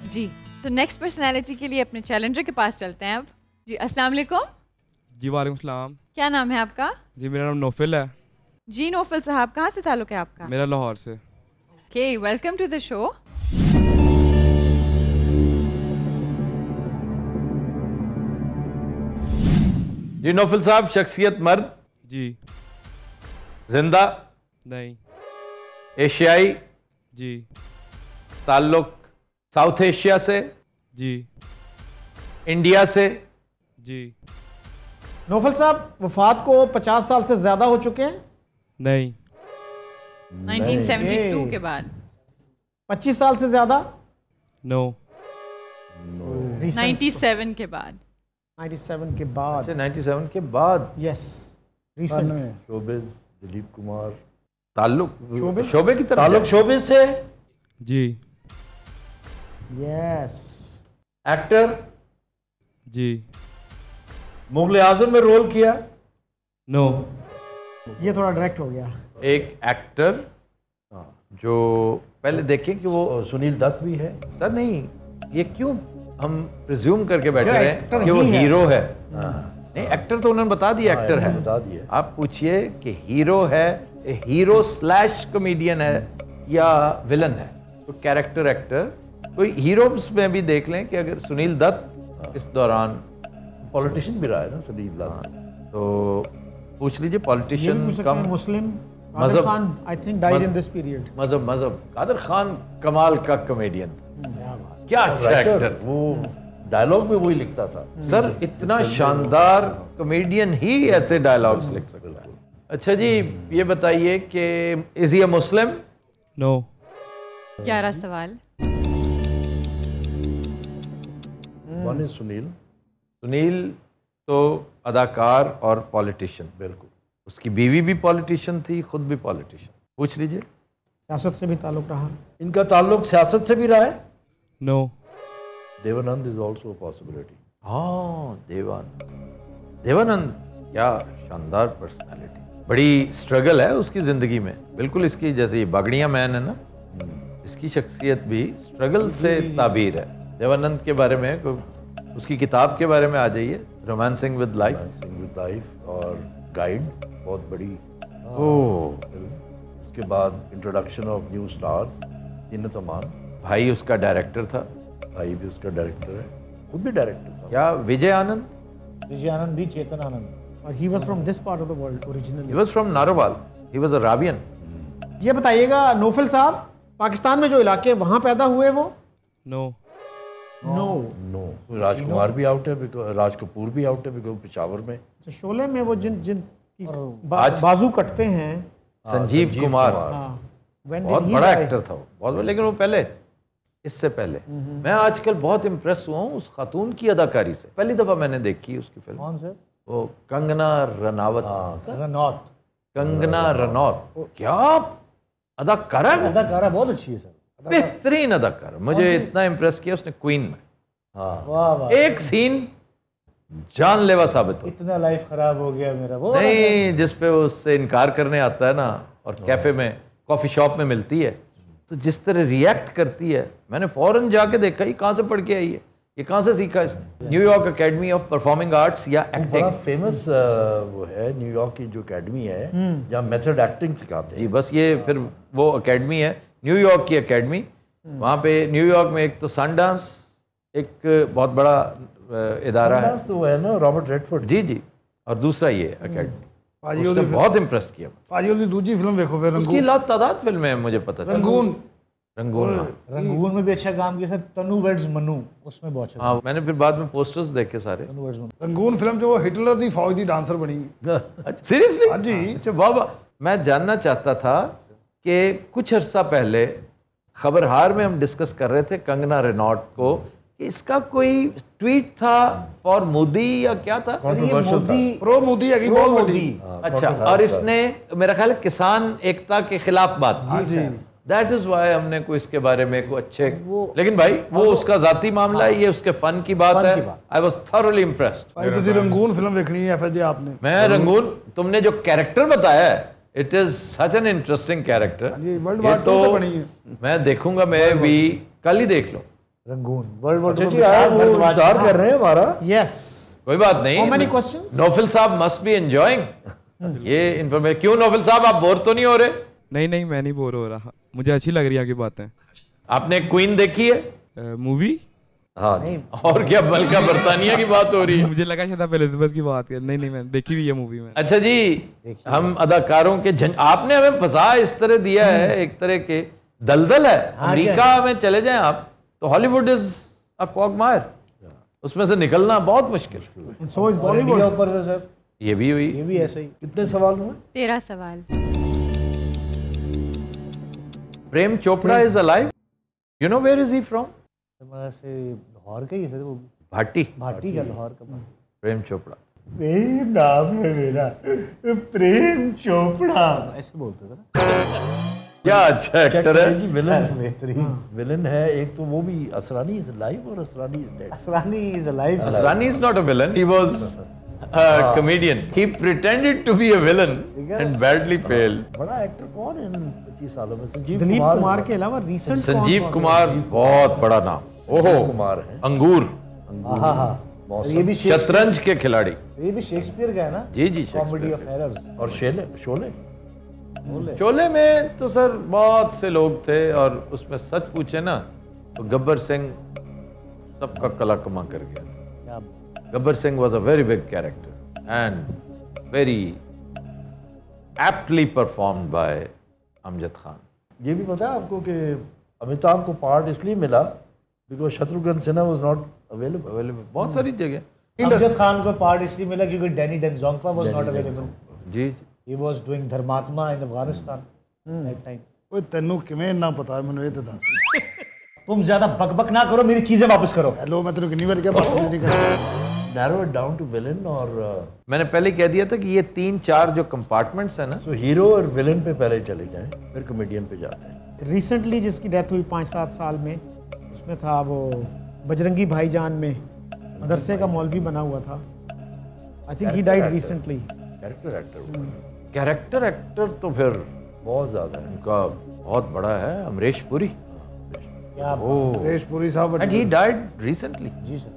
जी, तो next personality के लिए अपने चैलेंजर के पास चलते हैं अब। जी, अस्सलाम वालेकुम। जी वालेकुम सलाम। क्या नाम है आपका? जी मेरा नाम नौफिल है। जी नौफिल साहब, कहाँ से ताल्लुक है आपका? मेरा लाहौर से। Okay, welcome to the show. जी नौफिल साहब, शख्सियत मर्द? जी। जिंदा? नहीं। एशियाई? जी। ताल्लुक साउथ एशिया से? जी। इंडिया से? जी। नौफल साहब वफात को 50 साल से ज्यादा हो चुके हैं? नहीं। 1972 के बाद। 25 साल से ज्यादा? नो। 97 के बाद। 97 के बाद। अच्छा, 97 के बाद। Yes, recent. Showbiz, Dilip Kumar. ताल्लुक शोबिज? शोबे की तरफ? ताल्लुक शोबिज से? जी। यस। एक्टर? जी। मुगल आजम में रोल किया? नो। ये थोड़ा डायरेक्ट हो गया। एक एक्टर जो पहले देखें कि वो और सुनील दत्त भी है। सर नहीं, ये क्यों हम प्रिज्यूम करके बैठे क्या रहे एक्टर कि वो ही है? हीरो है? नहीं, एक्टर तो उन्होंने बता दिया, एक्टर है। बता दिया। आप पूछिए कि हीरो है, हीरो स्लैश कॉमेडियन है या विलन है। तो कैरेक्टर एक्टर, कोई हीरोज में भी देख लें कि अगर सुनील दत्त इस दौरान पॉलिटिशियन भी रहा है ना सुनील दत्त। तो पूछ लीजिए, ये भी पॉलिटिशियन पूछ सकते कम हैं। मुस्लिम कादर मजहब- Khan I think died in this period. मजहब कादर खान कमाल का कॉमेडियन, क्या अच्छा एक्टर। वो डायलॉग में वही लिखता था। सर इतना शानदार कॉमेडियन ही ऐसे डायलॉग्स लिख सकता है। अच्छा जी, ये बताइए कि is he a Muslim? No. 11 सवाल। One is Sunil. सुनील तो अदाकार और पॉलिटिशियन, बिल्कुल। उसकी बीवी भी पॉलिटिशियन थी, खुद भी पॉलिटिशियन। पूछ लीजिए। सियासत से भी ताल्लुक रहा। इनका ताल्लुक सियासत से भी रहा है? No. Dev Anand is also possibility. हाँ, देवानंद क्या शानदार पर्सनालिटी। बड़ी स्ट्रगल है उसकी जिंदगी में, बिल्कुल इसकी जैसे ये बागड़िया मैन है ना, इसकी शख्सियत भी स्ट्रगल से ताबीर है। देवानंद के बारे में, उसकी किताब के बारे में आ जाइए, रोमांसिंग विद लाइफ और गाइड, बहुत बड़ी। उसके बाद introduction of new stars, Zeenat Aman. भाई उसका डायरेक्टर था। भाई भी उसका डायरेक्टर है, खुद भी डायरेक्टर था। क्या विजय आनंद? विजय आनंद भी चेतन आनंद। और he was from this part of the world originally. He was from Narowal, he was a Ravian. ये बताइएगा नौफल साहब, पाकिस्तान में जो इलाके वहां पैदा हुए वो? नो। नो। राजकुमार भी आउट है, राज कपूर भी आउट है, बिकॉज पेशावर में। तो शोले में वो जिन जिन की आज- बाजू कटते हैं। संजीव कुमार। When बहुत did he बड़ा die? एक्टर था वो, बहुत, लेकिन वो पहले, इससे पहले मैं आजकल बहुत इम्प्रेस हुआ हूँ उस खातून की अदाकारी से। पहली दफा मैंने देखी उसकी फिल्म। कौन सर? वो कंगना रनावत। रनौत। कंगना रनौत, क्या अदाकारा है, अदाकारा बहुत अच्छी है सर। बेहतरीन अदाकारा। मुझे इतना इम्प्रेस किया उसने क्वीन में। वाह वाह। एक सीन जानलेवा साबित हो। इतना लाइफ खराब हो गया मेरा। वो नहीं, जिस पे वो उससे इनकार करने आता है ना, और कैफे में, कॉफी शॉप में मिलती है, तो जिस तरह रिएक्ट करती है, मैंने फौरन जाके देखा ये कहाँ से पढ़ के आई है, ये कहाँ से सीखा इसने। New York academy of performing arts या बड़ा एक्टिंग। फेमस वो है न्यूयॉर्क की जो एकेडमी है, जहाँ मेथड एक्टिंग सिखाते हैं। जी बस ये फिर वो एकेडमी है, न्यूयॉर्क की एकेडमी। वहाँ पे न्यूयॉर्क में एक तो सनडांस एक बहुत बड़ा इदारा है। तो वो है ना रॉबर्ट रेडफोर्ड। जी जी, और दूसरा ये एकेडमी। ਭਾਜੀ उसने ਉਹਦੀ बहुत इम्प्रेस किया। ਭਾਜੀ ਉਹਦੀ ਦੂਜੀ ਫਿਲਮ ਵੇਖੋ ਫਿਰ उसकी रंगून लातादाद फिल्में हैं, मुझे पता चला। रंगून रंगून, हाँ। रंगून में भी अच्छा काम किया सर। तनु वेड्स मनु, उसमें बहुत अच्छा। हाँ, मैंने फिर बाद में पोस्टर्स देखे सारे। तनु वेड्स मनु। रंगून फिल्म 'ਚ ਉਹ ਹਿਟਲਰ ਦੀ ਫੌਜ ਦੀ ਡਾਂਸਰ ਬਣੀ। सीरियसली? हाँ जी। अच्छा बाबा, मैं जानना चाहता था कि कुछ अर्सा पहले खबरहार में हम डिस्कस कर रहे थे कंगना रनौत को, कि इसका कोई ट्वीट था फॉर मोदी या क्या था? मोदी प्रो मोदी हैगी प्रो बहुत मोदी। बड़ी। अच्छा, और इसने मेरा ख्याल है किसान एकता के खिलाफ बात की। दैट इज वाई हमने कोई इसके बारे में कोई अच्छे, लेकिन भाई वो उसका जाती मामला है, ये उसके फन की बात है। I was thoroughly impressed. ਭਾਈ ਤੁਸੀਂ रंगून फिल्म ਵੇਖਣੀ है एफएजे आपने। मैं रंगून, तुमने जो कैरेक्टर बताया है, it is such an interesting character. जी, वर्ल्ड वार टू पे बनी है। मैं देखूंगा, मैं भी कल ही देख लो। रंगून वर्ल्ड वॉर अच्छा जी आप वो इंतजार कर रहे हैं हमारा। यस कोई बात नहीं। How many questions? Naufil sahab must be enjoying ये इन्फॉर्मेशन। क्यों नौफिल साहब, आप बोर तो नहीं हो रहे? नहीं नहीं, मैं नहीं बोर हो रहा, मुझे अच्छी लग रही है आपकी बातें। आपने क्वीन देखी है? मूवी? हाँ और क्या मलका बरतानिया की बात हो रही है? मुझे लगा शायद आप एलिजाबेथ की बात कर। नहीं नहीं, मैं देखी हुई है मूवी में। अच्छा जी, हम अदाकारों के आपने हमें फंसा इस तरह दिया है, एक तरह के दलदल है। अमेरिका में चले जाएं आप तो हॉलीवुड इज अ क्वागमायर, उसमें से निकलना बहुत मुश्किल। So is India Bollywood. ऊपर से सर ये भी हुई। ये भी ऐसे ही। कितने सवाल हुए? 13 सवाल। Prem Chopra is alive? You know where is he from? हमारा से लाहौर का ही है सर वो। भाटी। भाटी का लाहौर का। प्रेम चोपड़ा प्रेम नाम है मेरा, प्रेम चोपड़ा ऐसे बोलते थे ना। क्या अच्छा एक्टर है जी। विलन बेहतरीन। विलन है एक तो वो भी असरानी इज लाइव और Asrani is dead. Asrani is alive. Asrani is not a villain, he was a comedian. He pretended to be a villain and badly failed. बड़ा एक्टर कौन है इन 25 सालों में? संजीव दिलीप कुमार कुमार के अलावा रिसेंट संजीव कुमार बहुत बड़ा नाम। ओहो, कुमार है। अंगूर, हाँ हाँ। ये भी शतरंज के खिलाड़ी। ये भी शेक्सपियर का है ना? जी जी, कॉमेडी ऑफ एरर्स। और शोले शोले शोले में तो सर बहुत से लोग थे और उसमें सच पूछे ना तो गब्बर सिंह सबका कला कमा कर गया। Gabbar Singh was a very big character and very aptly performed by Amjad Khan. ये भी पता है आपको कि अमिताभ को पार्ट इसलिए मिला because Shatrughan Sinha was not available. बहुत सारी जगह। अमजद खान को पार्ट इसलिए मिला क्योंकि Danny Denzongpa was not available. जी he was doing Dharmatma in Afghanistan that time. ਓਏ ਤੈਨੂੰ ਕਿਵੇਂ ਇੰਨਾ ਪਤਾ ਹੈ ਮੈਨੂੰ ਇਹ ਤਾਂ ਦੱਸ। तुम ज्यादा बकबक ना करो, मेरी चीजें वापस करो। हेलो मैं तेरे कितनी बार क्या बात नहीं करता। Narrow it down to villain और मैंने पहले कह दिया था कि ये 3-4 जो कंपार्टमेंट्स है ना, तो हीरो और विलन पे पहले चले जाएं फिर कॉमेडियन पे जाते हैं। रिसेंटली जिसकी डेथ हुई 5-7 साल में, उसमें था वो बजरंगी भाईजान में मदरसे का मौलवी बना हुआ था। I think he died recently. Character actor तो फिर बहुत ज्यादा है। उनका बहुत बड़ा है, अमरीश पुरी। क्या Suresh Puri sahab and he died recently. जी सर।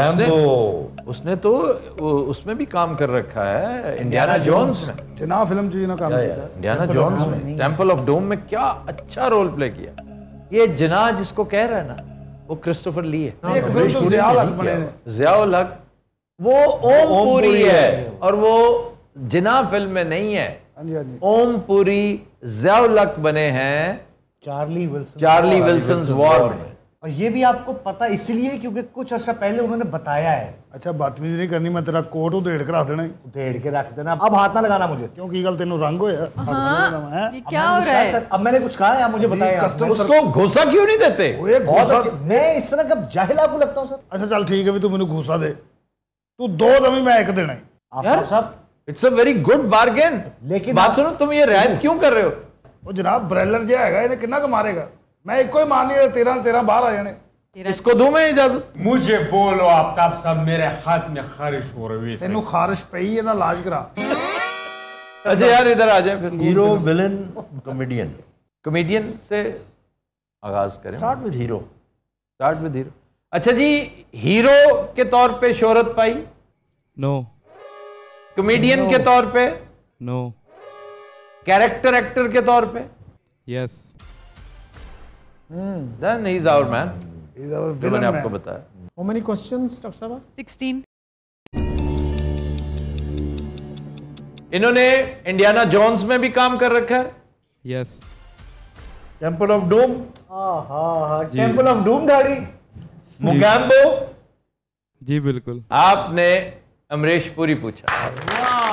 उसने तो उसमें भी काम कर रखा है, इंडियाना जोन्स में। जिना फिल्म च जिना काम किया है। इंडियाना जोन्स में टेम्पल ऑफ डूम में क्या अच्छा रोल प्ले किया। ये जिना जिसको कह रहा है ना, वो क्रिस्टोफर ली है। एक फिल्म तो ज़ियाउल हक बने हैं। ज़ियाउल हक वो ओम पुरी है और वो जिना फिल्म में नहीं है। हाँ जी हाँ जी। ओम पुरी ज़ियाउल हक बने हैं चार्ली विल्सन वॉर में। और ये भी आपको पता इसलिए क्योंकि कुछ अर्सा पहले उन्होंने बताया है। अच्छा बदतमीजी नहीं करनी, मैं तेरा कोट उधेड़ के रख देना है। उधेड़ के रख देना, अब हाथ ना लगाना मुझे। क्यों की गल तेनों रंग होया? हाँ, ये क्या हो रहा है? अब मैंने कुछ कहा है, आप मुझे बताएं। उसको घुसा क्यों नहीं देते? बहुत अच्छे। मैं इस तरह का जाहिल आपको लगता हूँ सर? अच्छा चल ठीक है भी तू मैंने घूसा दे, तू 2 दमी मैं 1 देना है। Aftab sahab it's a very good bargain. लेकिन बात सुनो, तुम ये रियायत क्यों कर रहे हो? ਉਹ ਜਨਾਬ ਬ੍ਰੈਲਰ ਜਿਹਾ ਹੈਗਾ, ਇਹਨੇ ਕਿੰਨਾ ਕੁ ਮਾਰੇਗਾ? ਮੈਂ ਇੱਕੋ ਹੀ ਮਾਰਨੀ ਹੈ, 13 ਬਾਹਰ ਆ ਜਾਣੇ। इसको दूं मैं इजाजत? मुझे बोलो आफ्ताब साहब, मेरे हाथ में खारिश हो रही है। ਤੈਨੂੰ ਖਾਰਿਸ਼ ਪਈ, ਇਹਦਾ ਇਲਾਜ ਕਰਾ। अच्छा यार इधर आ जाए फिर। Hero villain comedian. कॉमेडियन से आगाज करें। Start with hero. अच्छा जी, हीरो के तौर पे शोहरत पाई? नो। कॉमेडियन के तौर पे? नो। कैरेक्टर एक्टर के तौर पे? Yes. Then he is our man. जो मैंने आपको बताया। How many questions, डॉक्टर साहब? 16। इन्होंने इंडियाना जोन्स में भी काम कर रखा है। Yes. Temple of doom. Temple of doom दाढ़ी। मुगैम्बो। जी बिल्कुल। आपने अमरीश पुरी पूछा।